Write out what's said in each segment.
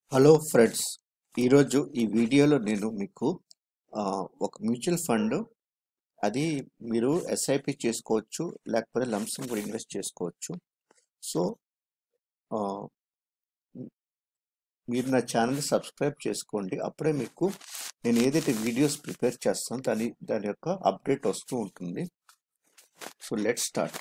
Hello friends, ఈరోజు ఈ వీడియోలో నేను మీకు ఒక మ్యూచువల్ ఫండ్ అది మీరు ఎస్ఐపి చేసుకోవచ్చు, లేకపోతే లంసమ్ కూడా ఇన్వెస్ట్ చేసుకోవచ్చు. సో మీరు నా ఛానల్ని సబ్స్క్రైబ్ చేసుకోండి. అప్పుడే మీకు నేను ఏదైతే వీడియోస్ ప్రిపేర్ చేస్తానో దాని యొక్క అప్డేట్ వస్తూ ఉంటుంది. So let's start.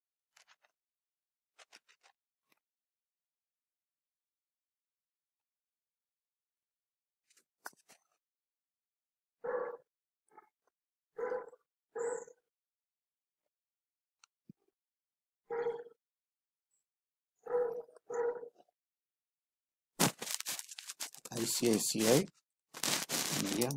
ICICI India,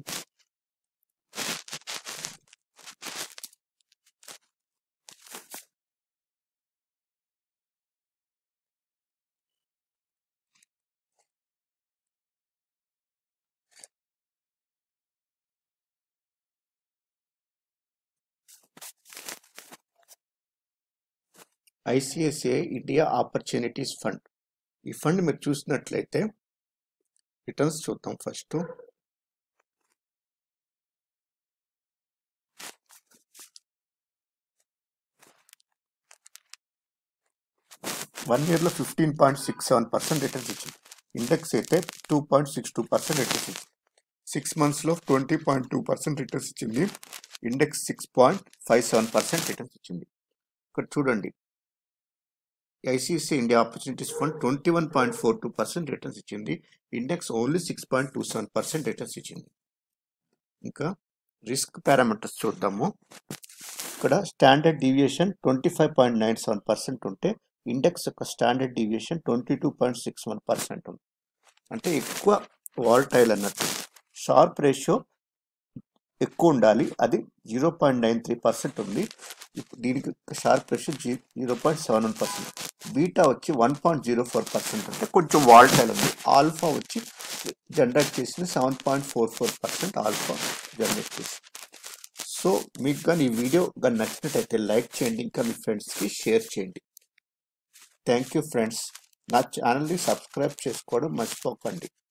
ICICI India opportunities fund. ఈ ఫండ్ మీరు చూసినట్లయితే రిటర్న్స్ చూద్దాం. ఫస్ట్ 1 yearలో 15.67% రిటర్న్స్ ఇచ్చింది. ఇండెక్స్ అయితే 2.62% రిటర్న్స్ ఇచ్చింది. 6 monthsలో 20.2% రిటర్న్స్ ఇచ్చింది. ఇండెక్స్ 6.57% రిటర్న్స్ ఇచ్చింది. ఇక్కడ చూడండి, ICICI India opportunities fund 21.42% returns ఇచ్చింది. ఇండెక్స్ ఓన్లీ 6.27% రిటర్న్స్ ఇచ్చింది. ఇంకా రిస్క్ పారామీటర్స్ చూద్దాము. ఇక్కడ స్టాండర్డ్ డీవియేషన్ 25.97% ఉంటే ఇండెక్స్ యొక్క స్టాండర్డ్ డీవియేషన్ 22.61% ఉంది. అంటే ఎక్కువ వాలటైల్ అన్నట్టు. షార్ప్ రేషియో ఎక్కువ ఉండాలి, అది 0.93% ఉంది. దీనికి షార్ప్ రేషియో 0.71%. బీటా వచ్చి 1.04% అంటే కొంచెం వాలటైల్ ఉంది. ఆల్ఫా వచ్చి జనరేట్ చేసిన 7.44% ఆల్ఫా జనరేట్ చేసింది. సో మీకు కానీ ఈ వీడియో కానీ నచ్చినట్టయితే లైక్ చేయండి, ఇంకా మీ ఫ్రెండ్స్కి షేర్ చేయండి. Thank you friends. నా ఛానల్ని సబ్స్క్రైబ్ చేసుకోవడం మర్చిపోకండి.